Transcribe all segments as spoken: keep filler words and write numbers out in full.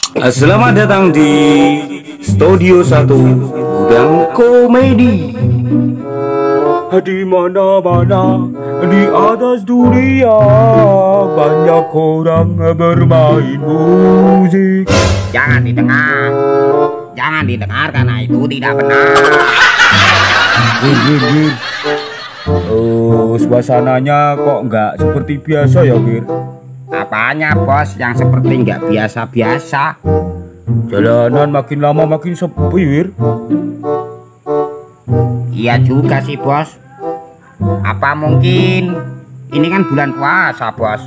Selamat datang di Studio satu Gudang Komedi. Di mana-mana di atas dunia banyak orang bermain musik. Jangan didengar, jangan didengar karena itu tidak benar. Wir, wir, wir. Oh, suasananya kok nggak seperti biasa ya, Wir? Apanya bos yang seperti nggak biasa-biasa? Jalanan makin lama makin sepi, Wir. Iya juga sih bos. Apa mungkin ini kan bulan puasa bos?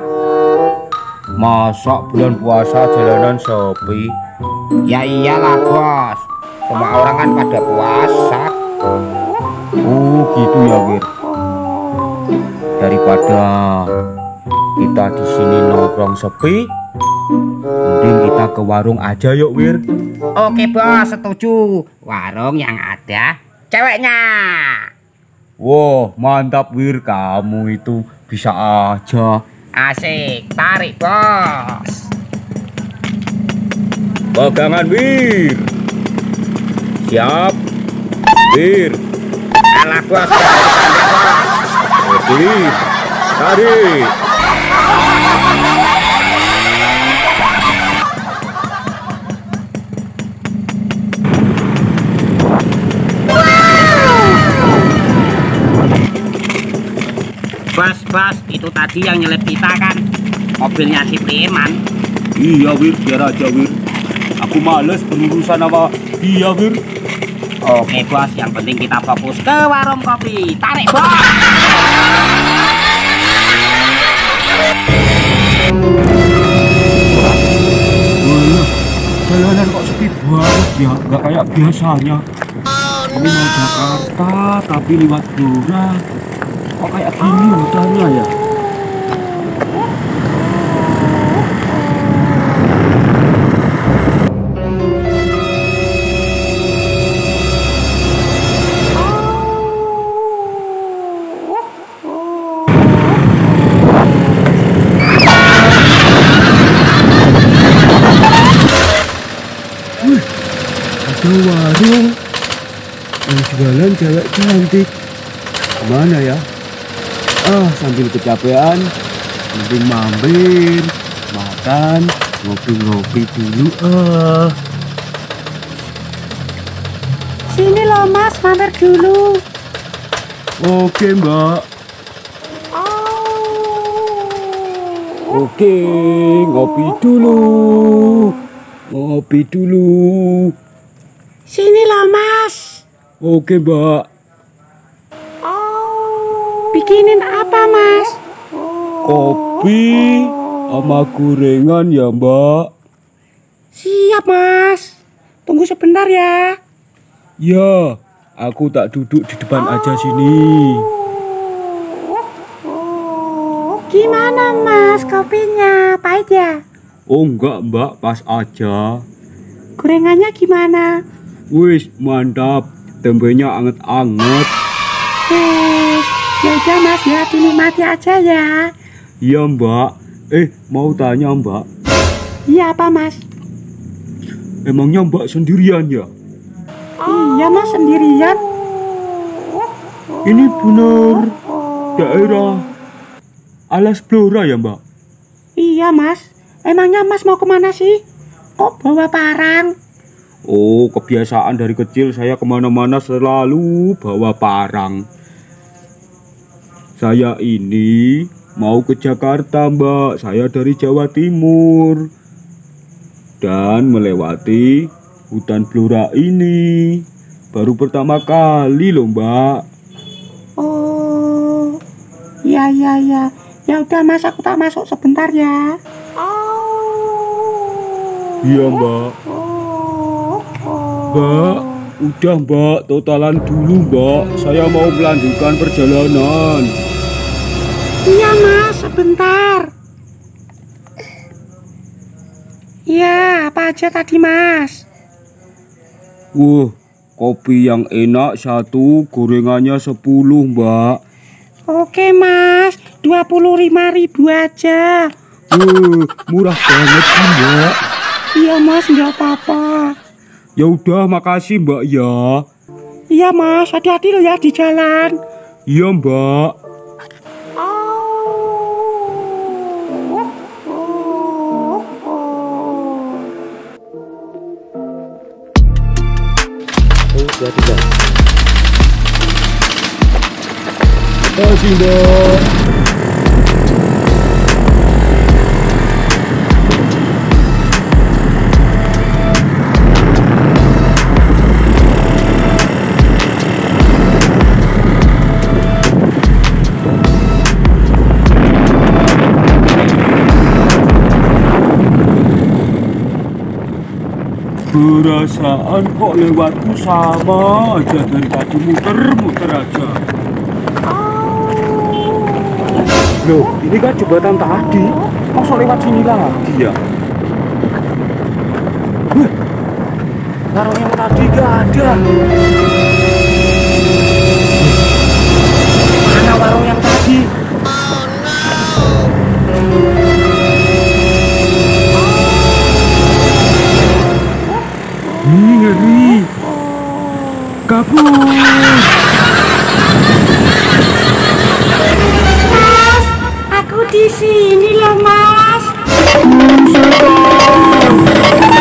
Masa bulan puasa jalanan sepi? Ya iyalah bos, semua orang kan pada puasa. Oh gitu ya, Wir. Daripada kita di sini nongkrong sepi, mending kita ke warung aja yuk, Wir. Oke bos, setuju. Warung yang ada ceweknya. Wah, mantap, Wir. Kamu itu bisa aja. Asik, tarik bos. Pegangan, Wir. Siap, Wir. Alah bos, Oke, tarik. Bos, bos, itu tadi yang nyelip kita kan mobilnya si preman. Iya, Wir, biar aja, Wir. Aku males berurusan sama dia, Wir. Oke bos, yang penting kita fokus ke warung kopi. Tarik bos. Walah, jalanan kok sepi banget ya, nggak kayak biasanya. Ini mau Jakarta tapi lewat Blora. Kok kayak gini hutannya ya? Wih, ada warung yang jualan cewek cantik. Kemana ya? Ah, sambil kecapean, mending mampir, makan, ngopi-ngopi dulu. Ah, Sini loh mas, mampir dulu. oke Mbak. Oke, ngopi dulu, ngopi dulu. Sini loh mas. Oke Mbak. Bikinin apa mas? Kopi sama gorengan ya Mbak. Siap mas. Tunggu sebentar ya. Ya, aku tak duduk di depan aja sini. Gimana mas kopinya? Pahit ya? Oh enggak Mbak, pas aja. Gorengannya gimana? Wis, mantap. Tempenya anget-anget. Eh, ya udah mas ya, dinikmati aja ya. Iya Mbak. Eh, mau tanya Mbak. Iya apa mas? Emangnya Mbak sendirian ya? Iya mas, sendirian. Ini bener daerah Alas Blora ya Mbak? Iya mas. Emangnya mas mau kemana sih? Kok bawa parang? Oh, kebiasaan dari kecil saya kemana-mana selalu bawa parang. Saya ini mau ke Jakarta Mbak. Saya dari Jawa Timur. Dan melewati hutan Blora ini baru pertama kali loh Mbak. Oh, iya iya iya. Ya udah mas, aku tak masuk sebentar ya. Iya Mbak. Mbak, udah Mbak, totalan dulu Mbak. Saya mau melanjutkan perjalanan. Iya mas, sebentar. Iya, apa aja tadi mas? Wah, kopi yang enak satu, gorengannya sepuluh Mbak. Oke mas, dua puluh lima ribu aja. Wah, murah banget sih Mbak. Iya mas, nggak apa-apa. Ya udah, makasih Mbak ya. Iya mas, hati-hati lo ya di jalan. Iya Mbak. Dua tiga. Makasih Mbak. Perasaan kok lewatku sama aja dari tadi, muter-muter aja. Loh, ini kan jembatan tadi. Masa lewat sini lagi ya? Wah, warung yang tadi gak ada. Mana warung yang tadi? Ih, ngeri. Kabur. Mas, aku di sini loh mas. Setan.